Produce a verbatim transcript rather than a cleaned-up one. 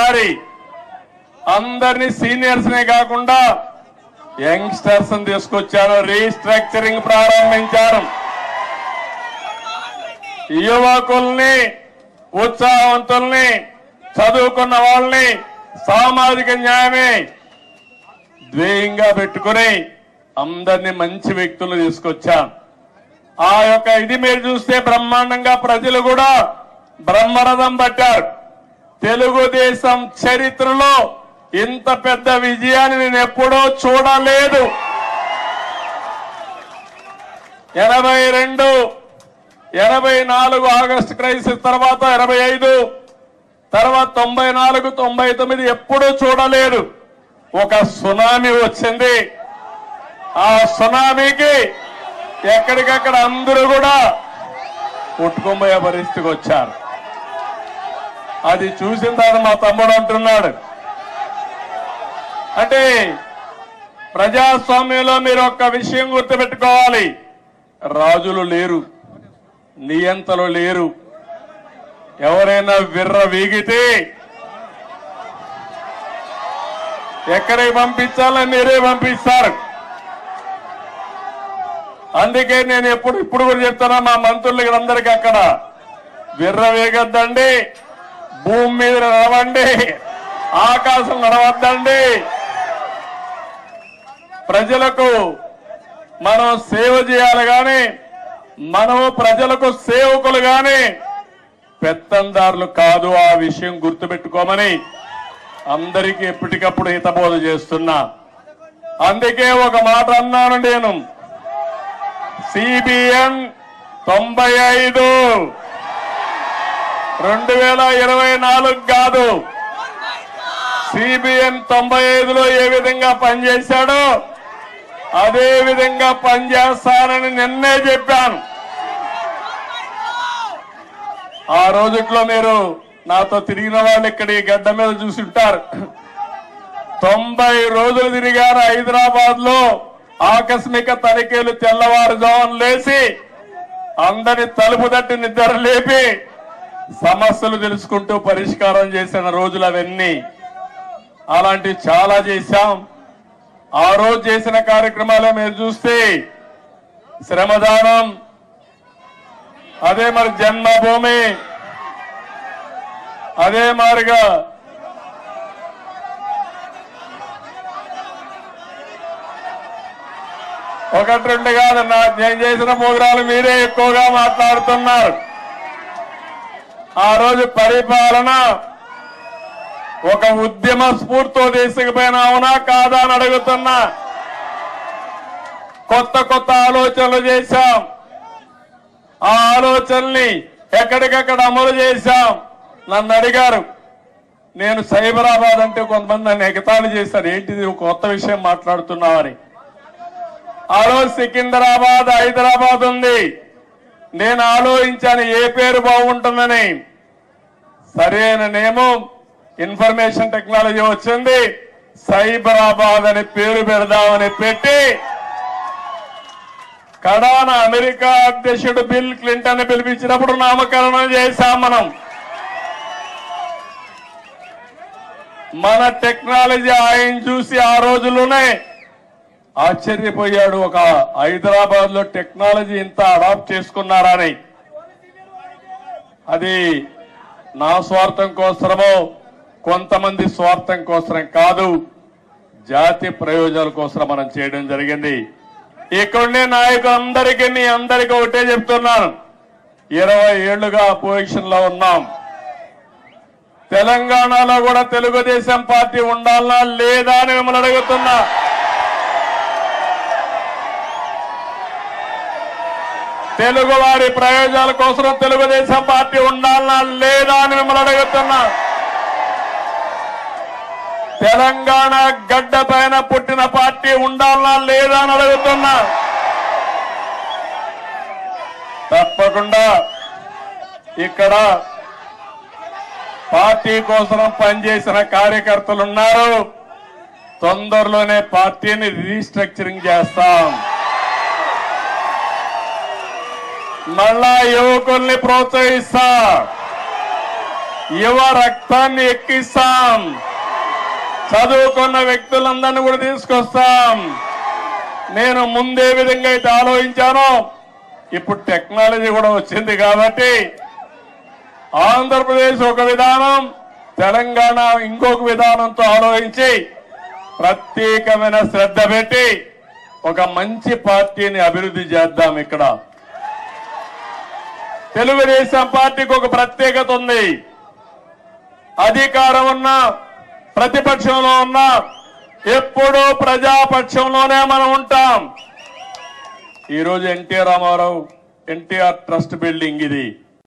ఈసారి అందరినీ సీనియర్స్ నే కాకుండా యంగ్స్టర్స్ తీసుకొచ్చారు, రీస్ట్రక్చరింగ్ ప్రారంభించారు. యువకుల్ని, ఉత్సాహవంతుల్ని, చదువుకున్న వాళ్ళని సామాజిక న్యాయమే ధ్యేయంగా పెట్టుకుని అందరినీ మంచి వ్యక్తులు తీసుకొచ్చాం. ఆ యొక్క ఇది మీరు చూస్తే బ్రహ్మాండంగా ప్రజలు కూడా బ్రహ్మరథం పట్టారు. తెలుగుదేశం చరిత్రలో ఇంత పెద్ద విజయాన్ని నేను ఎప్పుడూ చూడలేదు. ఎనభై రెండు ఎనభై నాలుగు ఆగస్టు క్రైసిస్ తర్వాత ఎనభై ఐదు తర్వాత తొంభై నాలుగు తొంభై తొమ్మిది ఎప్పుడూ చూడలేదు. ఒక సునామీ వచ్చింది. ఆ సునామీకి ఎక్కడికక్కడ అందరూ కూడా కొట్టుకుపోయే పరిస్థితికి వచ్చారు. అది చూసిన తర్వాత మా తమ్ముడు అంటున్నాడు, అంటే ప్రజాస్వామ్యంలో మీరు ఒక్క విషయం గుర్తుపెట్టుకోవాలి, రాజులు లేరు, నియంతలు లేరు. ఎవరైనా విర్ర వీగితే ఎక్కడికి పంపించాలో మీరే పంపిస్తారు. అందుకే నేను ఎప్పుడు ఇప్పుడు కూడా చెప్తున్నా మా మంత్రులకి అందరికీ, అక్కడ విర్ర వేగద్దండి, భూమి మీద నడవండి, ఆకాశం నడవద్దండి. ప్రజలకు మనం సేవ చేయాలి కానీ మనము ప్రజలకు సేవకులు కానీ పెత్తందారులు కాదు. ఆ విషయం గుర్తుపెట్టుకోమని అందరికీ ఎప్పటికప్పుడు హితబోధ చేస్తున్నా. అందుకే ఒక మాట అన్నాను నేను, సిబిఎన్ తొంభై ఐదు రెండు వేల ఇరవై నాలుగు కాదు, సిబిఎన్ తొంభై ఐదులో ఏ విధంగా పనిచేశాడో అదే విధంగా పనిచేస్తానని నిన్నే చెప్పాను. ఆ రోజుట్లో మీరు నాతో తిరిగిన వాళ్ళు ఇక్కడ ఈ గడ్డ మీద చూసింటారు. తొంభై రోజులు తిరిగారు హైదరాబాద్ లో. ఆకస్మిక తనిఖీలు, తెల్లవారుజామున లేచి అందరి తలుపు తట్టి నిద్ర లేపి సమస్యలు తెలుసుకుంటూ పరిష్కారం చేసిన రోజులు అవన్నీ. అలాంటివి చాలా చేశాం. ఆ రోజు చేసిన కార్యక్రమాలే మీరు చూస్తే శ్రమదానం, అదే మరి జన్మభూమి, అదే మారిగా ఒకటి రెండు కాదు, నా నేను చేసిన ప్రోగ్రాలు మీరే ఎక్కువగా మాట్లాడుతున్నారు. ఆ రోజు పరిపాలన ఒక ఉద్యమ స్ఫూర్తితో తీసుకుపోయిన అవునా కాదా అని అడుగుతున్నా. కొత్త కొత్త ఆలోచనలు చేశాం. ఆ ఆలోచనల్ని ఎక్కడికక్కడ అమలు చేశాం. నన్ను అడిగారు, నేను సైబరాబాద్ అంటే కొంతమంది నన్ను ఎగతాళి చేశారు, ఏంటిది కొత్త విషయం మాట్లాడుతున్నావని. ఆ రోజు సికింద్రాబాద్, హైదరాబాద్ ఉంది. నేను ఆలోచించాను ఏ పేరు బాగుంటుందని. సరైన నేమో ఇన్ఫర్మేషన్ టెక్నాలజీ వచ్చింది, సైబరాబాద్ అని పేరు పెడదామని పెట్టి కడాన అమెరికా అధ్యక్షుడు బిల్ క్లింటన్ పిలిపించినప్పుడు నామకరణం చేశాం. మనం మన టెక్నాలజీ ఆయన చూసి ఆ రోజుల్లోనే ఆశ్చర్యపోయాడు, ఒక హైదరాబాద్ లో టెక్నాలజీ ఇంత అడాప్ట్ చేసుకున్నారని. అది నా స్వార్థం కోసమో కొంతమంది స్వార్థం కోసం కాదు, జాతి ప్రయోజనాల కోసం మనం చేయడం జరిగింది. ఇక్కడుండే నాయకులందరికీ మీ అందరికీ ఒకటే చెప్తున్నాను, ఇరవై ఏళ్లుగా అపోజిషన్ లో ఉన్నాం. తెలంగాణలో కూడా తెలుగుదేశం పార్టీ ఉండాలనా లేదా అని మిమ్మల్ని అడుగుతున్నా. తెలుగు వారి ప్రయోజనాల కోసం తెలుగుదేశం పార్టీ ఉండాలనా లేదా అని మిమ్మల్ని అడుగుతున్నా. తెలంగాణ గడ్డ పైన పుట్టిన పార్టీ ఉండాలనా లేదా అని అడుగుతున్నా. తప్పకుండా ఇక్కడ పార్టీ కోసం పనిచేసిన కార్యకర్తలు ఉన్నారు. తొందరలోనే పార్టీని రీస్ట్రక్చరింగ్ చేస్తాం. మళ్ళా యువకుల్ని ప్రోత్సహిస్తా. యువ రక్తాన్ని ఎక్కిస్తాం, చదువుకున్న వ్యక్తులందరినీ కూడా తీసుకొస్తాం. నేను ముందే విధంగా అయితే ఆలోచించానో ఇప్పుడు టెక్నాలజీ కూడా వచ్చింది కాబట్టి ఆంధ్రప్రదేశ్ ఒక విధానం, తెలంగాణ ఇంకొక విధానంతో ఆలోచించి ప్రత్యేకమైన శ్రద్ధ పెట్టి ఒక మంచి పార్టీని అభివృద్ధి చేద్దాం. ఇక్కడ తెలుగుదేశం పార్టీకి ఒక ప్రత్యేకత ఉంది. అధికారం ఉన్నా ప్రతిపక్షంలో ఉన్నా ఎప్పుడూ ప్రజాపక్షంలోనే మనం ఉంటాం. ఈరోజు ఎన్టీ రామారావు ఎన్టీఆర్ ట్రస్ట్ బిల్డింగ్ ఇది.